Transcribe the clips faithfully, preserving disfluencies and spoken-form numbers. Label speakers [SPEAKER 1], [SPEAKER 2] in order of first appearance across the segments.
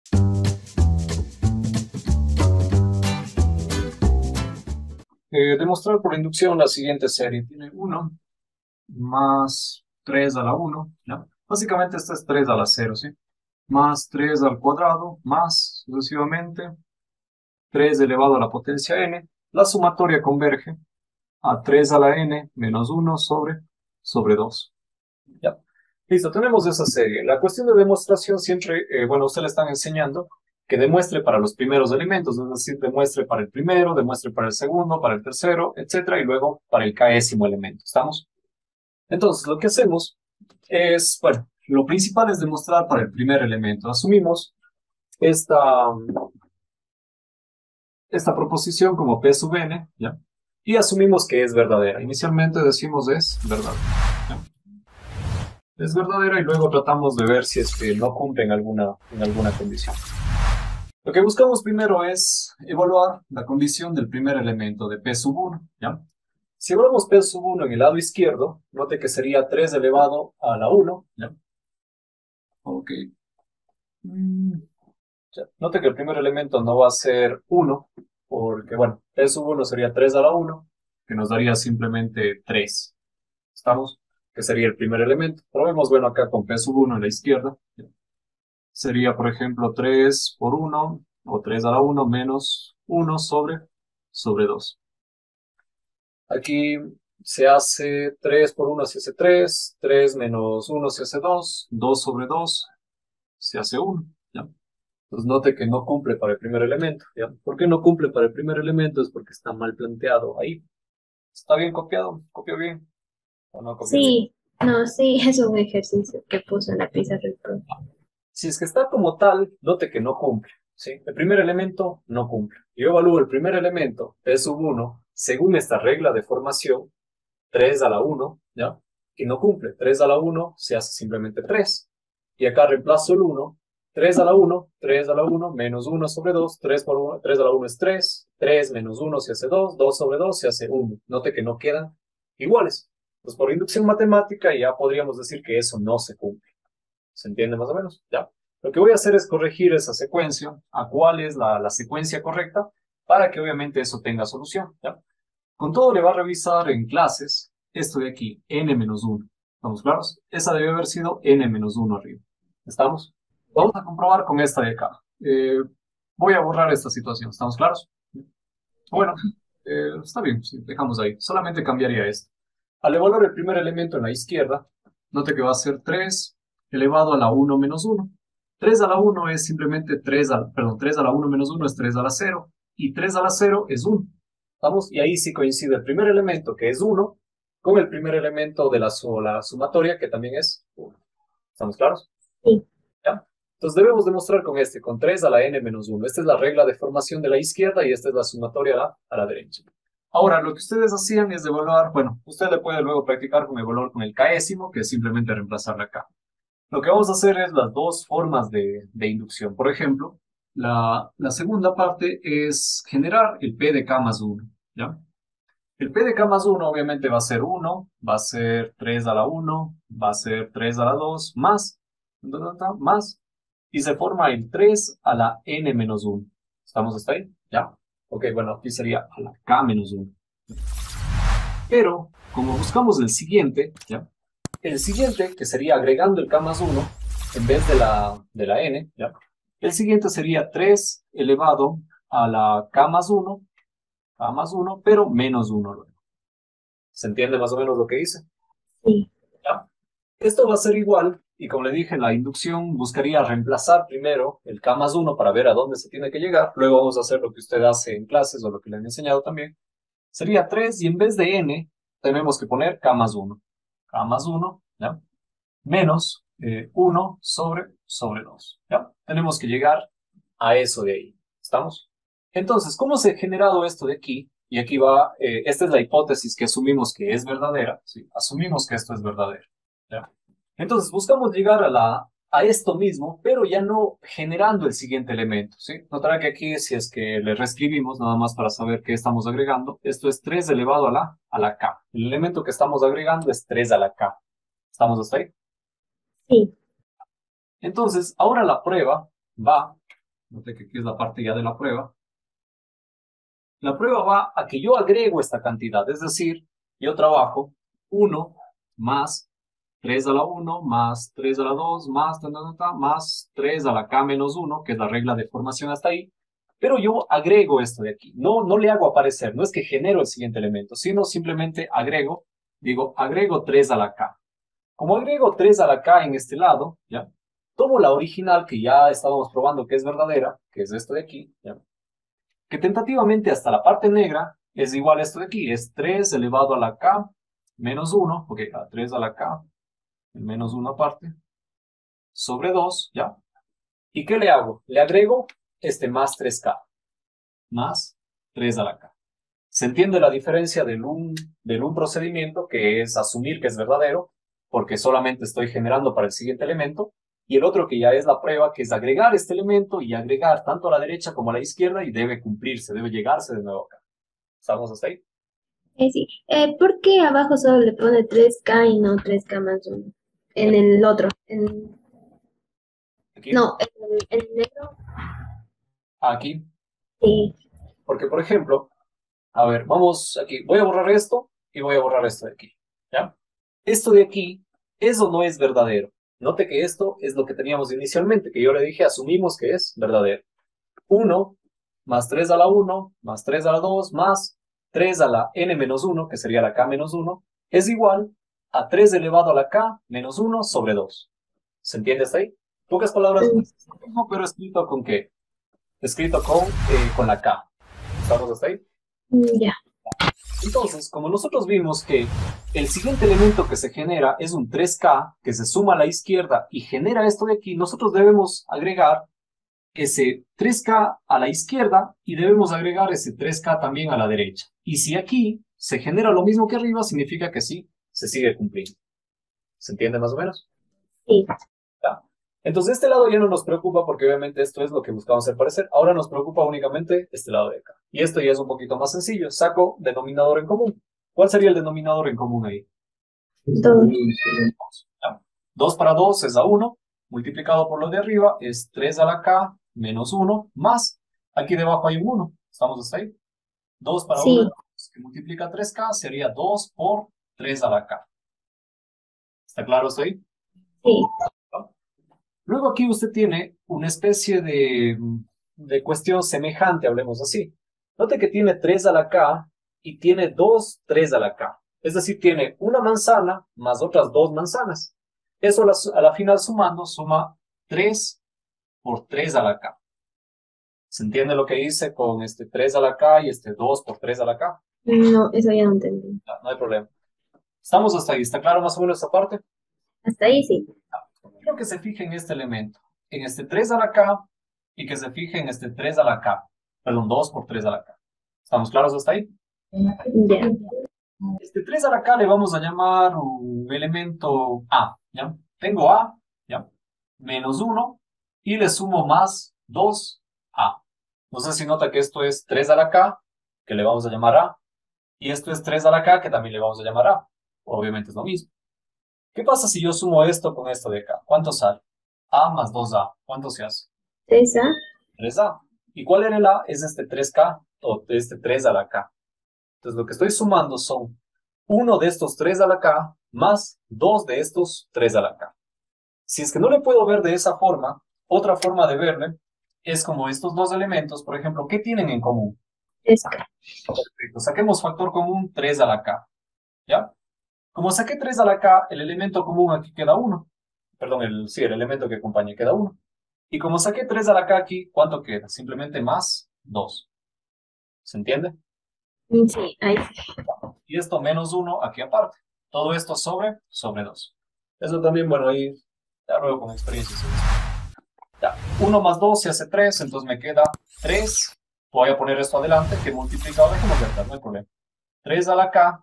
[SPEAKER 1] Eh, demostrar por inducción la siguiente serie. Tiene uno más tres a la uno, ¿ya? Básicamente esta es tres a la cero, ¿sí? Más tres al cuadrado, más sucesivamente tres elevado a la potencia n. La sumatoria converge a tres a la n menos uno sobre, sobre dos. ¿Ya? Listo, tenemos esa serie. La cuestión de demostración siempre, eh, bueno, usted le están enseñando que demuestre para los primeros elementos, es decir, demuestre para el primero, demuestre para el segundo, para el tercero, etcétera, y luego para el késimo elemento. ¿Estamos? Entonces, lo que hacemos es, bueno, lo principal es demostrar para el primer elemento. Asumimos esta, esta proposición como P sub n, ¿ya? Y asumimos que es verdadera. Inicialmente decimos es verdadera, ¿ya? Es verdadera y luego tratamos de ver si es que no cumple en alguna, en alguna condición. Lo que buscamos primero es evaluar la condición del primer elemento de P sub uno, ¿ya? Si evaluamos P sub uno en el lado izquierdo, note que sería tres elevado a la uno, ¿ya? Ok. Mm, ya. Note que el primer elemento no va a ser uno, porque, bueno, P sub uno sería tres a la uno, que nos daría simplemente tres. ¿Estamos? Que sería el primer elemento. Probemos, bueno, acá con P sub uno en la izquierda. Sería, por ejemplo, tres por uno, o tres a la uno menos uno sobre, sobre dos. Aquí se hace tres por uno, se hace tres, tres menos uno se hace dos, dos sobre dos se hace uno, ¿ya? Entonces note que no cumple para el primer elemento, ¿ya? ¿Por qué no cumple para el primer elemento? Es porque está mal planteado ahí. ¿Está bien copiado? ¿Copió bien o no copió bien?
[SPEAKER 2] Sí, no, sí, es un ejercicio que puso en la pizarra el profe.
[SPEAKER 1] Si es que está como tal, note que no cumple, ¿sí? El primer elemento no cumple. Yo evalúo el primer elemento, P sub uno, según esta regla de formación, tres a la uno, ¿ya? Y no cumple. tres a la uno se hace simplemente tres. Y acá reemplazo el uno. tres a la uno, tres a la uno, menos uno sobre dos, tres por uno, tres a la uno es tres, tres menos uno se hace dos, dos sobre dos se hace uno. Note que no quedan iguales. Pues por inducción matemática ya podríamos decir que eso no se cumple. ¿Se entiende más o menos? ¿Ya? Lo que voy a hacer es corregir esa secuencia a cuál es la, la secuencia correcta para que obviamente eso tenga solución. ¿Ya? Con todo le va a revisar en clases esto de aquí, n menos uno. ¿Estamos claros? Esa debe haber sido n menos uno arriba. ¿Estamos? Vamos a comprobar con esta de acá. Eh, voy a borrar esta situación. ¿Estamos claros? Bueno, eh, está bien, sí, dejamos ahí. Solamente cambiaría esto. Al evaluar el primer elemento en la izquierda, note que va a ser tres elevado a la uno menos uno. tres a la uno es simplemente tres a, perdón, tres a la uno menos uno es tres a la cero. Y tres a la cero es uno. ¿Estamos? Y ahí sí coincide el primer elemento, que es uno, con el primer elemento de la, la sumatoria, que también es uno. ¿Estamos claros?
[SPEAKER 2] Sí,
[SPEAKER 1] ¿Ya? Entonces debemos demostrar con este, con tres a la n menos uno. Esta es la regla de formación de la izquierda y esta es la sumatoria a la, a la derecha. Ahora, lo que ustedes hacían es evaluar, bueno, usted le puede luego practicar con evaluar con el késimo, que es simplemente reemplazar la k. Lo que vamos a hacer es las dos formas de, de inducción. Por ejemplo, la, la segunda parte es generar el p de k más uno, ¿ya? El p de k más uno obviamente va a ser uno, va a ser tres a la uno, va a ser tres a la dos, más, más, y se forma el tres a la n menos uno. ¿Estamos hasta ahí? ¿Ya? Ok, bueno, aquí sería a la k menos uno. Pero, como buscamos el siguiente, ¿ya? El siguiente, que sería agregando el k más uno, en vez de la, de la n, ¿ya? El siguiente sería tres elevado a la k más uno, k más uno, pero menos uno luego. ¿Se entiende más o menos lo que hice?
[SPEAKER 2] sí,
[SPEAKER 1] ¿Ya? Esto va a ser igual, y como le dije, la inducción buscaría reemplazar primero el k más uno para ver a dónde se tiene que llegar. Luego vamos a hacer lo que usted hace en clases o lo que le han enseñado también. Sería tres y en vez de n tenemos que poner k más uno. K más uno, ¿ya? Menos eh, uno sobre, sobre dos. ¿Ya? Tenemos que llegar a eso de ahí. ¿Estamos? Entonces, ¿cómo se ha generado esto de aquí? Y aquí va, eh, esta es la hipótesis que asumimos que es verdadera. ¿Sí? Asumimos que esto es verdadero. ¿Ya? Entonces, buscamos llegar a, la, a esto mismo, pero ya no generando el siguiente elemento. ¿Sí? Notará que aquí, si es que le reescribimos, nada más para saber qué estamos agregando, esto es tres elevado a la, a la k. El elemento que estamos agregando es tres a la k. ¿Estamos hasta ahí?
[SPEAKER 2] sí,
[SPEAKER 1] Entonces, ahora la prueba va Note que aquí es la parte ya de la prueba. La prueba va a que yo agrego esta cantidad, es decir, yo trabajo uno más tres a la uno más tres a la dos más, ta, ta, ta, ta, más tres a la k menos uno, que es la regla de formación hasta ahí. Pero yo agrego esto de aquí. No, no le hago aparecer, no es que genero el siguiente elemento, sino simplemente agrego, digo, agrego tres a la k. Como agrego tres a la k en este lado, ¿ya? Tomo la original que ya estábamos probando que es verdadera, que es esto de aquí, ¿ya? Que tentativamente hasta la parte negra es igual a esto de aquí, es tres elevado a la k menos uno, ok, a tres a la k, el menos uno aparte, sobre dos, ¿ya? ¿Y qué le hago? Le agrego este más tres k, más tres a la k. ¿Se entiende la diferencia del un, del un procedimiento, que es asumir que es verdadero, porque solamente estoy generando para el siguiente elemento, y el otro que ya es la prueba, que es agregar este elemento y agregar tanto a la derecha como a la izquierda, y debe cumplirse, debe llegarse de nuevo acá? ¿Estamos hasta ahí?
[SPEAKER 2] Eh, sí. Eh, ¿por qué abajo solo le pone tres k y no tres k más uno? En
[SPEAKER 1] ¿En-
[SPEAKER 2] el otro. En,
[SPEAKER 1] ¿Aquí?
[SPEAKER 2] no, en el, en el negro.
[SPEAKER 1] Aquí.
[SPEAKER 2] Sí.
[SPEAKER 1] Porque, por ejemplo, a ver, vamos aquí. Voy a borrar esto y voy a borrar esto de aquí. ¿Ya? Esto de aquí, eso no es verdadero. Note que esto es lo que teníamos inicialmente, que yo le dije, asumimos que es verdadero. Uno más tres a la uno más tres a la dos más tres a la n menos uno, que sería la k menos uno, es igual a tres elevado a la k menos uno sobre dos. ¿Se entiende hasta ahí? Pocas palabras,
[SPEAKER 2] Mm,
[SPEAKER 1] es lo mismo, pero escrito con qué? Escrito con, eh, con la k. ¿Estamos hasta ahí?
[SPEAKER 2] mm, ya.
[SPEAKER 1] Entonces, como nosotros vimos que el siguiente elemento que se genera es un tres k que se suma a la izquierda y genera esto de aquí, nosotros debemos agregar ese tres k a la izquierda y debemos agregar ese tres k también a la derecha. Y si aquí se genera lo mismo que arriba, significa que sí, se sigue cumpliendo. ¿Se entiende más o menos?
[SPEAKER 2] Sí.
[SPEAKER 1] ¿Ya? Entonces, este lado ya no nos preocupa porque obviamente esto es lo que buscamos hacer parecer. Ahora nos preocupa únicamente este lado de acá. Y esto ya es un poquito más sencillo. Saco denominador en común. ¿Cuál sería el denominador en común ahí?
[SPEAKER 2] Dos.
[SPEAKER 1] dos. ¿Ya? dos para dos es a uno, multiplicado por lo de arriba es tres a la k menos uno, más, aquí debajo hay un uno. ¿Estamos hasta ahí? dos para uno
[SPEAKER 2] Sí.
[SPEAKER 1] es dos, que multiplica tres k, sería dos por tres a la k. ¿Está claro hasta ahí?
[SPEAKER 2] Sí.
[SPEAKER 1] ¿No? Luego aquí usted tiene una especie de, de cuestión semejante, hablemos así. Note que tiene tres a la k y tiene dos tres a la k. Es decir, tiene una manzana más otras dos manzanas. Eso a la, a la final sumando suma tres por tres a la k. ¿Se entiende lo que hice con este tres a la k y este dos por tres a la k?
[SPEAKER 2] No, eso ya no entendí.
[SPEAKER 1] No, no hay problema. Estamos hasta ahí. ¿Está claro más o menos esta parte?
[SPEAKER 2] Hasta ahí sí.
[SPEAKER 1] Quiero que se fije en este elemento, en este tres a la k y que se fije en este tres a la k. Perdón, dos por tres a la k. ¿Estamos claros hasta ahí?
[SPEAKER 2] Ya.
[SPEAKER 1] Este tres a la k le vamos a llamar un elemento a, ¿ya? Tengo a, ¿ya? Menos uno y le sumo más dos a. No sé si nota que esto es tres a la k, que le vamos a llamar a, y esto es tres a la k, que también le vamos a llamar a. Obviamente es lo mismo. ¿Qué pasa si yo sumo esto con esto de acá? ¿Cuánto sale? A más dos a. ¿Cuánto se hace?
[SPEAKER 2] Esa.
[SPEAKER 1] tres a. ¿Y cuál era el a? Es este tres k o este tres a la k. Entonces lo que estoy sumando son uno de estos tres a la k más dos de estos tres a la k. Si es que no le puedo ver de esa forma, otra forma de verle es como estos dos elementos, por ejemplo, ¿qué tienen en común?
[SPEAKER 2] Esa.
[SPEAKER 1] Perfecto. Saquemos factor común tres a la k. ¿Ya? Como saqué tres a la k, el elemento común aquí queda uno. Perdón, el, sí, el elemento que acompaña queda uno. Y como saqué tres a la k aquí, ¿cuánto queda? Simplemente más dos. ¿Se entiende?
[SPEAKER 2] Mm, sí, ahí sí.
[SPEAKER 1] Y esto menos uno aquí aparte. Todo esto sobre, sobre dos. Eso también, bueno, ahí ya luego con experiencia. Sí. Ya, uno más dos se hace tres, entonces me queda tres. Voy a poner esto adelante, que multiplica, dejemos de acá, no hay problema. tres a la k,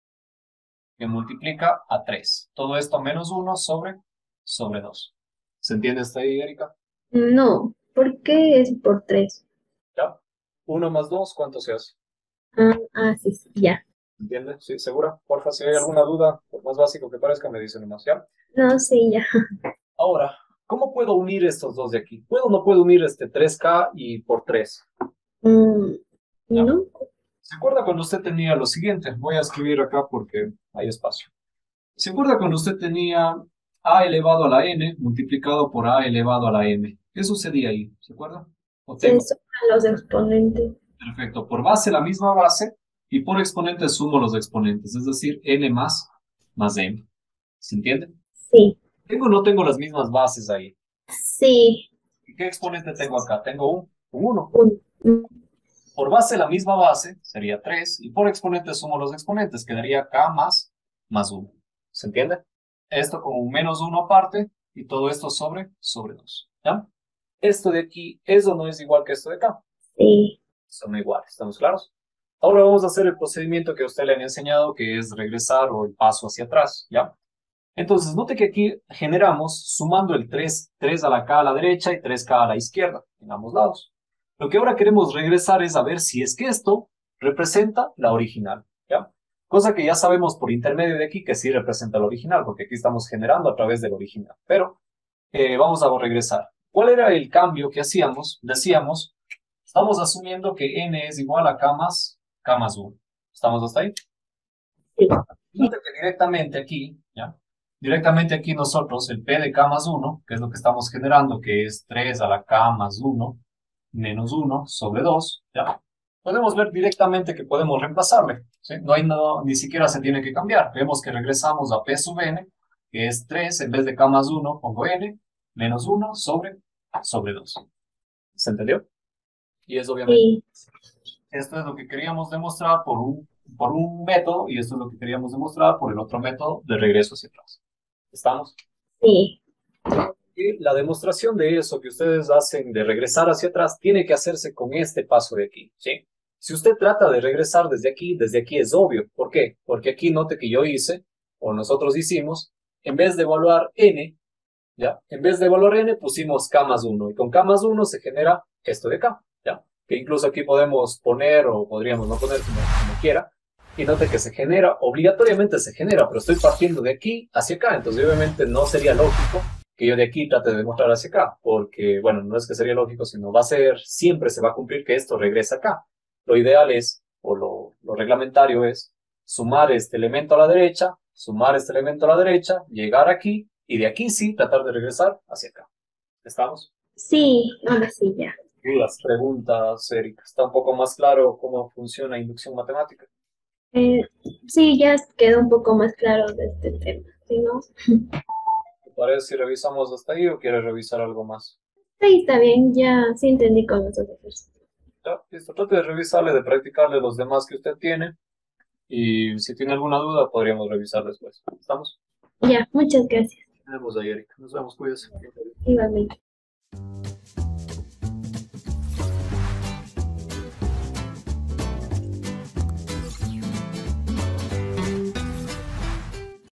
[SPEAKER 1] que multiplica a tres. Todo esto menos uno sobre, sobre dos. ¿Se entiende hasta ahí, Erika?
[SPEAKER 2] No. ¿Por qué es por tres?
[SPEAKER 1] ¿Ya? Uno más dos, ¿cuánto se hace?
[SPEAKER 2] Ah, ah, sí, sí, ya.
[SPEAKER 1] ¿Entiende? ¿Sí? ¿Segura? Porfa, si hay alguna duda, por más básico que parezca, me dice nomás, ¿ya?
[SPEAKER 2] No, sí, ya.
[SPEAKER 1] Ahora, ¿Cómo puedo unir estos dos de aquí? ¿Puedo o no puedo unir este tres k y por tres?
[SPEAKER 2] Mm,
[SPEAKER 1] ¿Ya?
[SPEAKER 2] ¿no?
[SPEAKER 1] ¿Se acuerda cuando usted tenía lo siguiente? Voy a escribir acá porque hay espacio. ¿Se acuerda cuando usted tenía a elevado a la n multiplicado por a elevado a la m? ¿Qué sucedía ahí? ¿Se acuerda? O
[SPEAKER 2] Se
[SPEAKER 1] tengo,
[SPEAKER 2] suman los exponentes.
[SPEAKER 1] perfecto, por base la misma base y por exponente sumo los exponentes, es decir, n más más m. ¿Se entiende?
[SPEAKER 2] Sí,
[SPEAKER 1] Tengo o no tengo las mismas bases ahí.
[SPEAKER 2] sí.
[SPEAKER 1] ¿Y qué exponente tengo acá? Tengo un, un uno.
[SPEAKER 2] Un- mm,
[SPEAKER 1] Por base la misma base sería tres y por exponente sumo los exponentes, quedaría k más más uno. ¿Se entiende? Esto como un menos uno aparte y todo esto sobre sobre dos. ¿Ya? Esto de aquí, ¿eso no es igual que esto de acá?
[SPEAKER 2] sí,
[SPEAKER 1] Son iguales, ¿estamos claros? Ahora vamos a hacer el procedimiento que a usted le han enseñado, que es regresar o el paso hacia atrás, ¿ya? Entonces, note que aquí generamos sumando el tres, tres a la k a la derecha y tres k a la izquierda, en ambos lados. Lo que ahora queremos regresar es a ver si es que esto representa la original, ¿ya? Cosa que ya sabemos por intermedio de aquí que sí representa la original, porque aquí estamos generando a través del original. Pero eh, vamos a regresar. ¿Cuál era el cambio que hacíamos? Decíamos, estamos asumiendo que n es igual a k más, k más uno. ¿Estamos hasta ahí?
[SPEAKER 2] sí,
[SPEAKER 1] Note que directamente aquí, ¿ya? Directamente aquí nosotros, el p de k más uno, que es lo que estamos generando, que es tres a la k más uno, menos uno sobre dos, ¿ya? Podemos ver directamente que podemos reemplazarle, ¿sí? No hay no, ni siquiera se tiene que cambiar. Vemos que regresamos a p sub n, que es tres, en vez de k más uno, pongo n, menos uno sobre, sobre dos. ¿Se entendió? Y es obviamente
[SPEAKER 2] sí,
[SPEAKER 1] esto es lo que queríamos demostrar por un, por un método y esto es lo que queríamos demostrar por el otro método de regreso hacia atrás. ¿Estamos?
[SPEAKER 2] sí,
[SPEAKER 1] Y la demostración de eso que ustedes hacen de regresar hacia atrás tiene que hacerse con este paso de aquí, ¿sí? Si usted trata de regresar desde aquí, desde aquí es obvio. ¿Por qué? Porque aquí note que yo hice, o nosotros hicimos, en vez de evaluar n, ¿ya? En vez de evaluar n pusimos k más uno y con k más uno se genera esto de acá, ¿ya? Que incluso aquí podemos poner o podríamos no poner como, como quiera. Y note que se genera, obligatoriamente se genera, pero estoy partiendo de aquí hacia acá, entonces obviamente no sería lógico que yo de aquí trate de demostrar hacia acá, porque, bueno, no es que sería lógico, sino va a ser, siempre se va a cumplir que esto regresa acá. Lo ideal es, o lo, lo reglamentario es, sumar este elemento a la derecha, sumar este elemento a la derecha, llegar aquí, y de aquí sí tratar de regresar hacia acá. ¿Estamos?
[SPEAKER 2] sí, ahora sí, ya.
[SPEAKER 1] Dudas, preguntas, Erika. ¿Está un poco más claro cómo funciona inducción matemática?
[SPEAKER 2] Eh, sí, ya quedó un poco más claro de este tema, ¿sí, no?
[SPEAKER 1] ¿Te parece si revisamos hasta ahí o quieres revisar algo más?
[SPEAKER 2] Sí, está bien, ya sí entendí con los dos ejercicios.
[SPEAKER 1] Ya, listo. Trate de revisarle, de practicarle los demás que usted tiene. Y si tiene alguna duda, podríamos revisar después. ¿Estamos?
[SPEAKER 2] Ya, muchas gracias.
[SPEAKER 1] Nos vemos ahí, Erika. Nos vemos, cuídese.
[SPEAKER 2] Igualmente.